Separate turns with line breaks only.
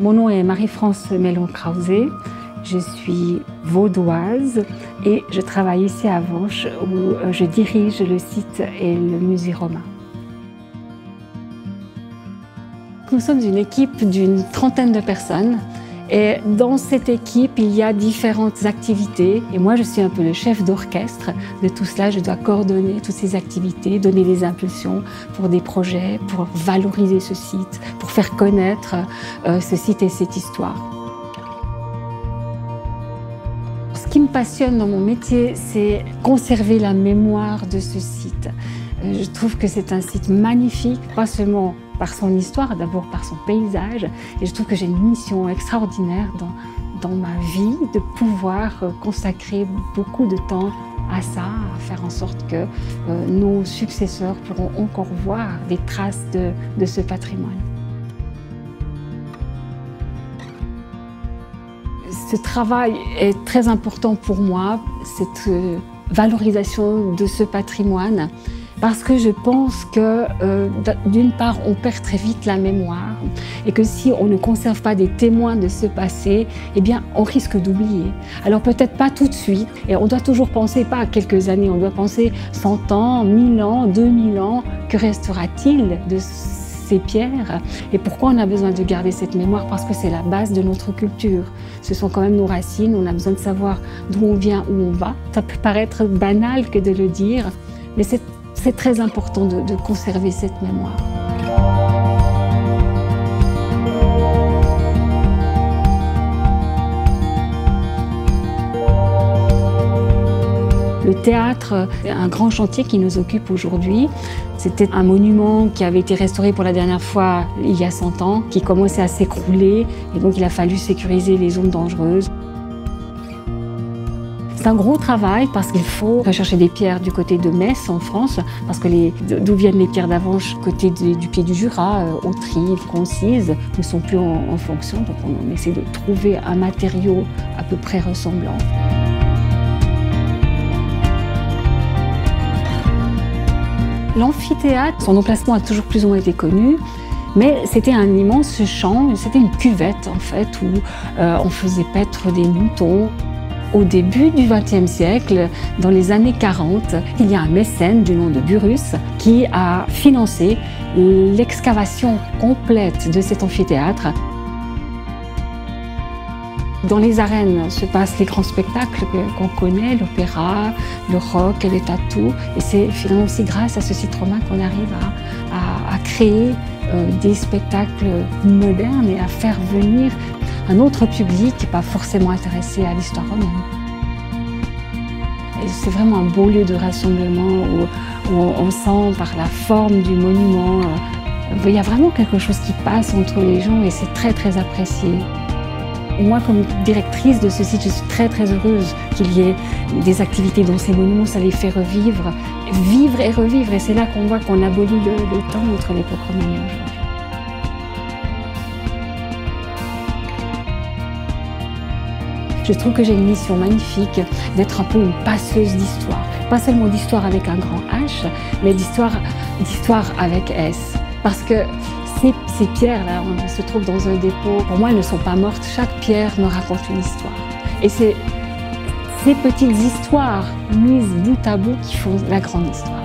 Mon nom est Marie-France Mellon-Krause, je suis vaudoise et je travaille ici à Vanches où je dirige le site et le musée romain. Nous sommes une équipe d'une trentaine de personnes et dans cette équipe, il y a différentes activités et moi je suis un peu le chef d'orchestre de tout cela. Je dois coordonner toutes ces activités, donner des impulsions pour des projets, pour valoriser ce site, pour faire connaître ce site et cette histoire. Ce qui me passionne dans mon métier, c'est conserver la mémoire de ce site. Je trouve que c'est un site magnifique, pas seulement par son histoire, d'abord par son paysage. Et je trouve que j'ai une mission extraordinaire dans ma vie de pouvoir consacrer beaucoup de temps à ça, à faire en sorte que nos successeurs pourront encore voir des traces de ce patrimoine. Ce travail est très important pour moi, cette valorisation de ce patrimoine, parce que je pense que d'une part, on perd très vite la mémoire et que si on ne conserve pas des témoins de ce passé, eh bien, on risque d'oublier. Alors peut-être pas tout de suite, et on doit toujours penser, pas à quelques années, on doit penser 100 ans, 1000 ans, 2000 ans, que restera-t-il de ces pierres? Et pourquoi on a besoin de garder cette mémoire? Parce que c'est la base de notre culture. Ce sont quand même nos racines, on a besoin de savoir d'où on vient, où on va. Ça peut paraître banal que de le dire, mais c'est très important de conserver cette mémoire. Le théâtre est un grand chantier qui nous occupe aujourd'hui. C'était un monument qui avait été restauré pour la dernière fois il y a 100 ans, qui commençait à s'écrouler et donc il a fallu sécuriser les zones dangereuses. C'est un gros travail parce qu'il faut rechercher des pierres du côté de Metz en France, parce que d'où viennent les pierres d'Avanches, côté du pied du Jura, Autrive, Concise, ne sont plus en fonction. Donc on essaie de trouver un matériau à peu près ressemblant. L'amphithéâtre, son emplacement a toujours plus ou moins été connu. Mais c'était un immense champ, c'était une cuvette en fait, où on faisait paître des moutons. Au début du XXe siècle, dans les années 40, il y a un mécène du nom de Burrus qui a financé l'excavation complète de cet amphithéâtre. Dans les arènes se passent les grands spectacles qu'on connaît, l'opéra, le rock et les tatous. Et c'est finalement aussi grâce à ce site romain qu'on arrive à créer des spectacles modernes et à faire venir un autre public qui n'est pas forcément intéressé à l'histoire romaine. C'est vraiment un beau lieu de rassemblement où on sent par la forme du monument, il y a vraiment quelque chose qui passe entre les gens et c'est très très apprécié. Moi, comme directrice de ce site, je suis très très heureuse qu'il y ait des activités dans ces monuments, ça les fait revivre, vivre et revivre. Et c'est là qu'on voit qu'on abolit le temps entre l'époque romaine et aujourd'hui. Je trouve que j'ai une mission magnifique d'être un peu une passeuse d'histoire. Pas seulement d'histoire avec un grand H, mais d'histoire avec S. Parce que ces pierres-là, on se trouve dans un dépôt. Pour moi, elles ne sont pas mortes. Chaque pierre me raconte une histoire. Et c'est ces petites histoires mises bout à bout qui font la grande histoire.